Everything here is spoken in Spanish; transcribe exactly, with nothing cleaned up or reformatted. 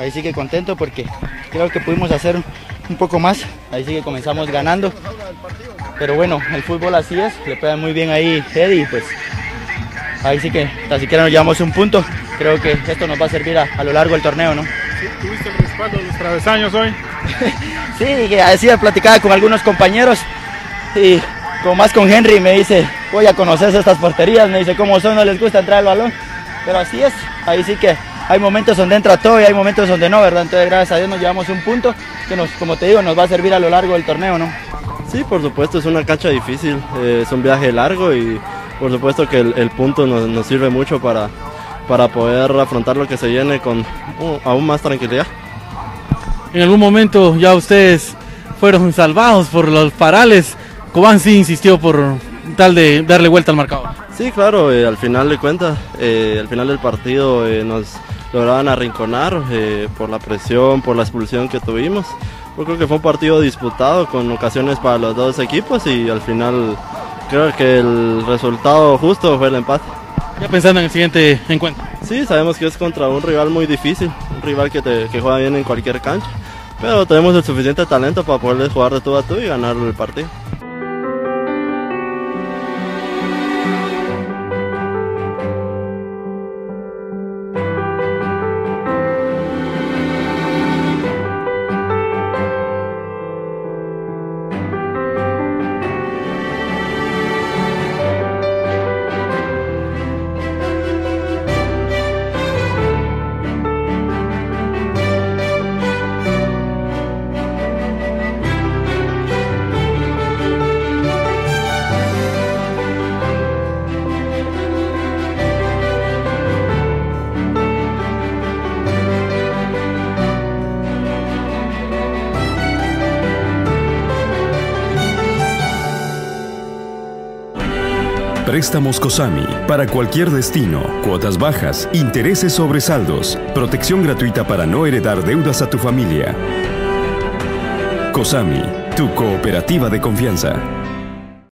ahí sí que contento porque creo que pudimos hacer un poco más, ahí sí que comenzamos ganando, pero bueno, el fútbol así es, le pega muy bien ahí Eddie, pues ahí sí que tan siquiera nos llevamos un punto, creo que esto nos va a servir a, a lo largo del torneo, ¿no? Sí, ¿tuviste el respaldo de los travesaños hoy? Sí, que así platicaba con algunos compañeros y como más con Henry me dice, voy a conocer estas porterías, me dice cómo son, no les gusta entrar el balón, pero así es, ahí sí que hay momentos donde entra todo y hay momentos donde no, ¿verdad? Entonces gracias a Dios nos llevamos un punto que nos, como te digo, nos va a servir a lo largo del torneo, ¿no? Sí, por supuesto, es una cancha difícil, eh, es un viaje largo y por supuesto que el, el punto nos, nos sirve mucho para, para poder afrontar lo que se viene con uh, aún más tranquilidad. En algún momento ya ustedes fueron salvados por los parales, Cobán sí insistió por tal de darle vuelta al marcador. Sí, claro, eh, al final de cuentas, eh, al final del partido eh, nos lograban arrinconar eh, por la presión, por la expulsión que tuvimos. Yo creo que fue un partido disputado con ocasiones para los dos equipos y al final creo que el resultado justo fue el empate. Ya pensando en el siguiente encuentro. Sí, sabemos que es contra un rival muy difícil, un rival que, te, que juega bien en cualquier cancha, pero tenemos el suficiente talento para poder jugar de tú a tú y ganar el partido. Préstamos COSAMI para cualquier destino, cuotas bajas, intereses sobre saldos, protección gratuita para no heredar deudas a tu familia. COSAMI, tu cooperativa de confianza.